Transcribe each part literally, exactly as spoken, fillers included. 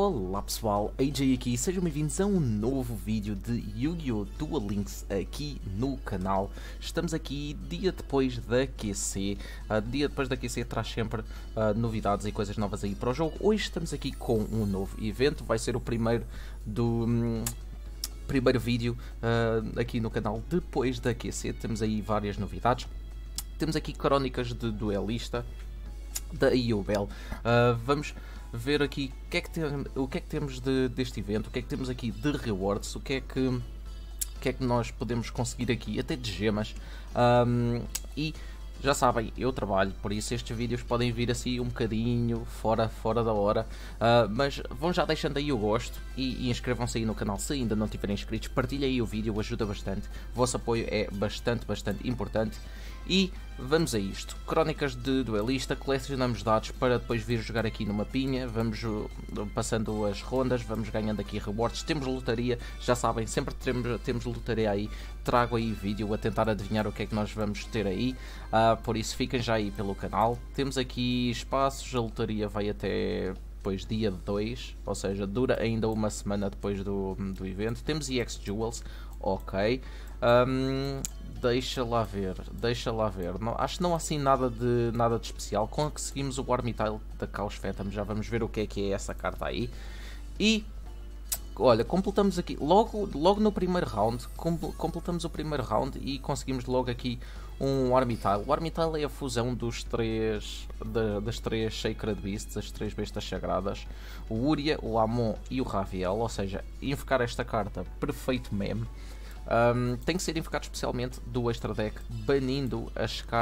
Olá pessoal, A J aqui, sejam bem-vindos a um novo vídeo de Yu-Gi-Oh! Duel Links aqui no canal. Estamos aqui dia depois da Q C, uh, dia depois da Q C traz sempre uh, novidades e coisas novas aí para o jogo. Hoje estamos aqui com um novo evento, vai ser o primeiro do... Hum, primeiro vídeo uh, aqui no canal depois da Q C. Temos aí várias novidades, temos aqui crónicas de duelista da I U B L. Uh, vamos ver aqui o que é que, tem, o que, é que temos de, deste evento, o que é que temos aqui de rewards, o que é que, o que, é que nós podemos conseguir aqui, até de gemas. Um, e já sabem, eu trabalho, por isso estes vídeos podem vir assim um bocadinho fora, fora da hora, uh, mas vão já deixando aí o gosto e, e inscrevam-se aí no canal se ainda não estiverem inscritos, partilhem aí o vídeo, ajuda bastante, o vosso apoio é bastante, bastante importante. E vamos a isto, crónicas de duelista, colecionamos dados para depois vir jogar aqui no mapinha, vamos uh, passando as rondas, vamos ganhando aqui rewards, temos lotaria, já sabem, sempre temos, temos lotaria aí, trago aí vídeo a tentar adivinhar o que é que nós vamos ter aí, uh, por isso fiquem já aí pelo canal. Temos aqui espaços, a lotaria vai até depois dia dois, ou seja, dura ainda uma semana depois do, do evento. Temos E X Jewels, ok. Um, deixa lá ver, deixa lá ver, não, acho que não há assim nada de, nada de especial. Conseguimos o Armityle da Chaos Phantom, já vamos ver o que é que é essa carta aí. E olha, completamos aqui, logo, logo no primeiro round, com, completamos o primeiro round e conseguimos logo aqui um Armityle. O Armityle é a fusão dos três, da, das três Sacred Beasts, as três bestas sagradas, o Uria, o Amon e o Raviel, ou seja, invocar esta carta, perfeito meme. Um, tem que ser invocado especialmente do extra deck, banindo as, uh,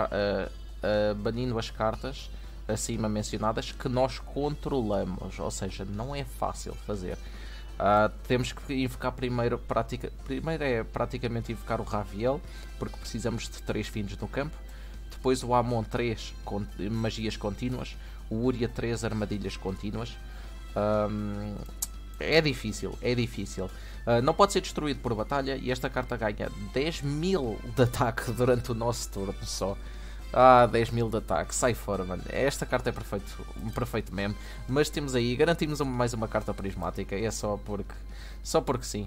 uh, banindo as cartas acima mencionadas que nós controlamos, ou seja, não é fácil fazer. Uh, temos que invocar primeiro, pratica, primeiro é praticamente invocar o Raviel, porque precisamos de três fins no campo, depois o Amon três con magias contínuas, o Uria três armadilhas contínuas. Um, é difícil, é difícil. Uh, não pode ser destruído por batalha e esta carta ganha dez mil de ataque durante o nosso turno só. Ah, dez mil de ataque, sai fora, mano. Esta carta é perfeito, um perfeito meme. Mas temos aí, garantimos mais uma carta prismática, é só porque, só porque sim.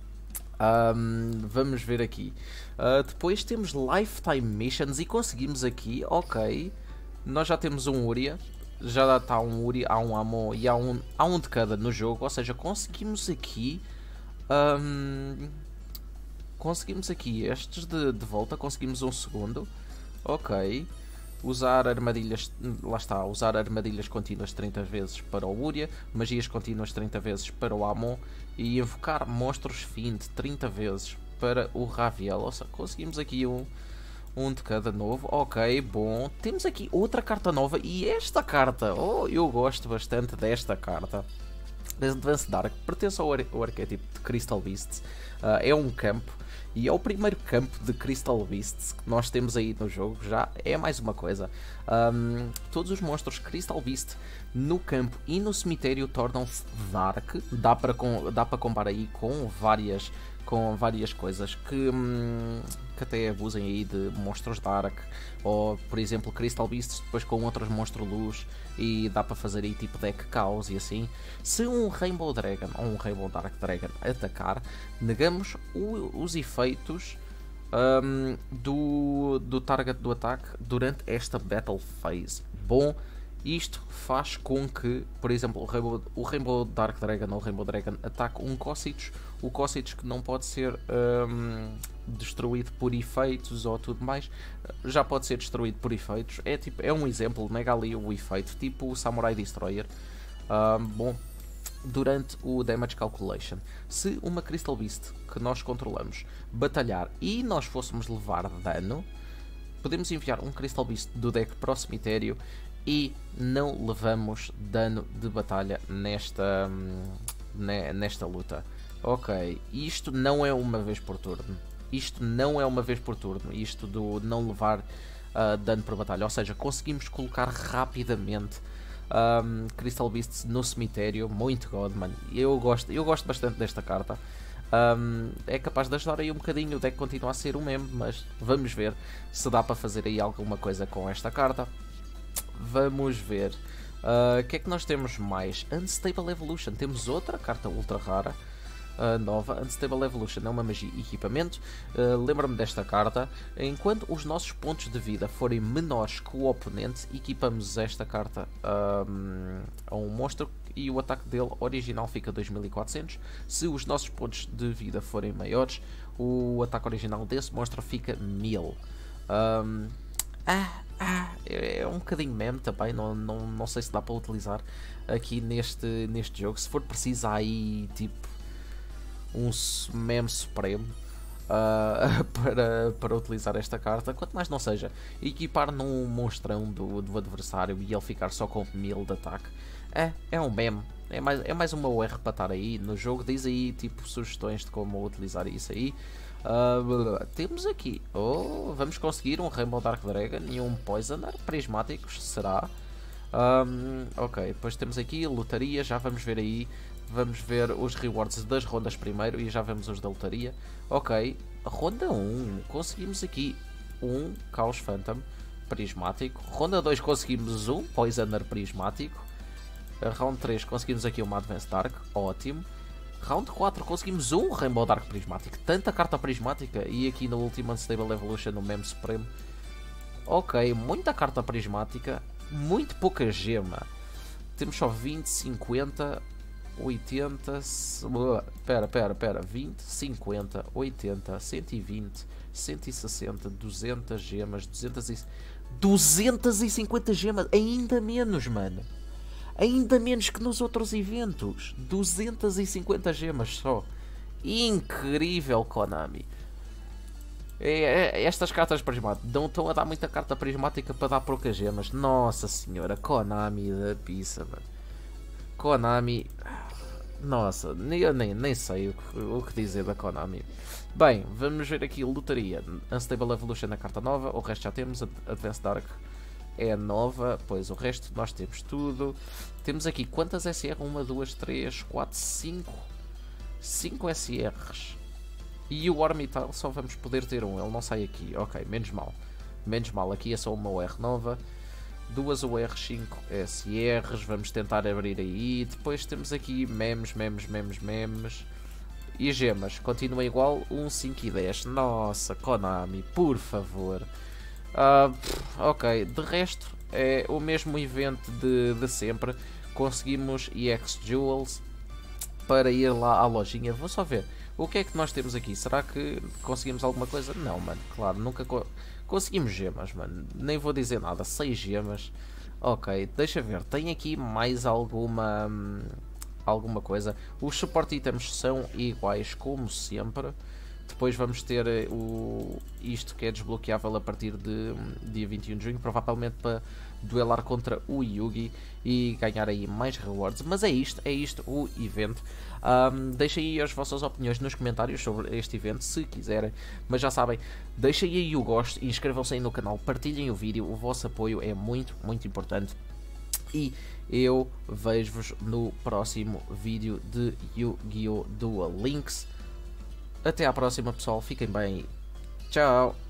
Um, vamos ver aqui. Uh, depois temos Lifetime Missions e conseguimos aqui, ok. Nós já temos um Uria. Já está um Uri, há um Amon e há um, há um de cada no jogo, ou seja, conseguimos aqui um, conseguimos aqui estes de, de volta, conseguimos um segundo, ok, usar armadilhas, lá está, usar armadilhas contínuas trinta vezes para o Uria, magias contínuas trinta vezes para o Amon e invocar monstros fim de trinta vezes para o Raviel, ou seja, conseguimos aqui um Um de cada novo, ok, bom. Temos aqui outra carta nova e esta carta, oh, eu gosto bastante desta carta. Advanced Dark, pertence ao, ar ao arquétipo de Crystal Beasts, uh, é um campo e é o primeiro campo de Crystal Beasts que nós temos aí no jogo, já é mais uma coisa. Um, todos os monstros Crystal Beast no campo e no cemitério tornam-se Dark, dá para, com, dá para comparar aí com várias... com várias coisas que, hum, que até abusem aí de monstros Dark, ou por exemplo Crystal Beasts depois com outros monstros Luz, e dá para fazer aí tipo deck Caos e assim. Se um Rainbow Dragon ou um Rainbow Dark Dragon atacar, negamos o, os efeitos um, do, do target do ataque durante esta Battle Phase. Bom, isto faz com que, por exemplo, o Rainbow, o Rainbow Dark Dragon ou o Rainbow Dragon ataque um Cocytus, o Cocytus que não pode ser um, destruído por efeitos ou tudo mais, já pode ser destruído por efeitos. É, tipo, é um exemplo, nega ali o efeito, tipo o Samurai Destroyer. Um, bom, durante o Damage Calculation, se uma Crystal Beast que nós controlamos batalhar e nós fôssemos levar dano, podemos enviar um Crystal Beast do deck para o cemitério e não levamos dano de batalha nesta, nesta luta. Ok, isto não é uma vez por turno. Isto não é uma vez por turno. Isto do não levar uh, dano por batalha. Ou seja, conseguimos colocar rapidamente um, Crystal Beasts no cemitério. Muito god, mano. Eu gosto, eu gosto bastante desta carta. Um, é capaz de ajudar aí um bocadinho. O deck continua a ser o mesmo, mas vamos ver se dá para fazer aí alguma coisa com esta carta. Vamos ver. O uh, que é que nós temos mais? Unstable Evolution, temos outra carta ultra rara. Uh, nova, Unstable Evolution é uma magia e equipamento. Uh, Lembra-me desta carta. Enquanto os nossos pontos de vida forem menores que o oponente, equipamos esta carta um, a um monstro e o ataque dele original fica dois mil e quatrocentos. Se os nossos pontos de vida forem maiores, o ataque original desse monstro fica mil. Um, ah, ah, é um bocadinho meme também, não, não, não sei se dá para utilizar aqui neste, neste jogo. Se for preciso, há aí tipo um meme supremo uh, para, para utilizar esta carta, quanto mais não seja equipar num monstrão do, do adversário e ele ficar só com mil de ataque. É, é um meme, é mais, é mais uma U R para estar aí no jogo. Diz aí tipo sugestões de como utilizar isso aí. Uh, temos aqui, oh, vamos conseguir um Rainbow Dark Dragon e um Poisoner prismáticos, será? Um, ok, depois temos aqui lotaria, já vamos ver aí. Vamos ver os rewards das rondas primeiro e já vemos os da lotaria. Ok, ronda um, conseguimos aqui um Caos Phantom prismático. Ronda dois conseguimos um Poisoner prismático. Round três conseguimos aqui uma Advanced Dark, ótimo. Round quatro conseguimos um Rainbow Dark prismático. Tanta carta prismática. E aqui no último Unstable Evolution, no Meme Supremo. Ok, muita carta prismática, muito pouca gema. Temos só vinte, cinquenta... oitenta, pera, pera, pera, vinte, cinquenta, oitenta, cento e vinte, cento e sessenta, duzentas gemas, duzentas e... duzentas e cinquenta gemas, ainda menos, mano. Ainda menos que nos outros eventos. duzentas e cinquenta gemas só. Incrível, Konami. É, é, estas cartas prismáticas não estão a dar muita carta prismática para dar poucas gemas. Nossa senhora, Konami da pizza, mano. Konami... Nossa, eu nem, nem sei o que, o que dizer da Konami. Bem, vamos ver aqui lotaria. Unstable Evolution na carta nova, o resto já temos. Advanced Dark é nova, pois o resto nós temos tudo. Temos aqui quantas S R? uma, duas, três, quatro, cinco. cinco S Rs. E o Orbital só vamos poder ter um, ele não sai aqui. Ok, menos mal. Menos mal, aqui é só uma U R nova. Duas U R cinco S Rs, vamos tentar abrir aí. Depois temos aqui memes, memes, memes, memes. E gemas, continua igual, um, cinco e dez. Nossa, Konami, por favor. Uh, ok, de resto é o mesmo evento de, de sempre. Conseguimos E X Jewels para ir lá à lojinha. Vou só ver o que é que nós temos aqui. Será que conseguimos alguma coisa? Não, mano, claro, nunca co conseguimos gemas, mano. Nem vou dizer nada, seis gemas. Ok, deixa ver, tem aqui mais alguma hum, alguma coisa. Os support items são iguais como sempre. Depois vamos ter o, isto que é desbloqueável a partir de um, dia vinte e um de junho, provavelmente para duelar contra o Yugi e ganhar aí mais rewards. Mas é isto, é isto o evento. Um, deixem aí as vossas opiniões nos comentários sobre este evento, se quiserem. Mas já sabem, deixem aí o gosto, inscrevam-se aí no canal, partilhem o vídeo, o vosso apoio é muito, muito importante. E eu vejo-vos no próximo vídeo de Yu-Gi-Oh! Duel Links. Até à próxima, pessoal. Fiquem bem. Tchau.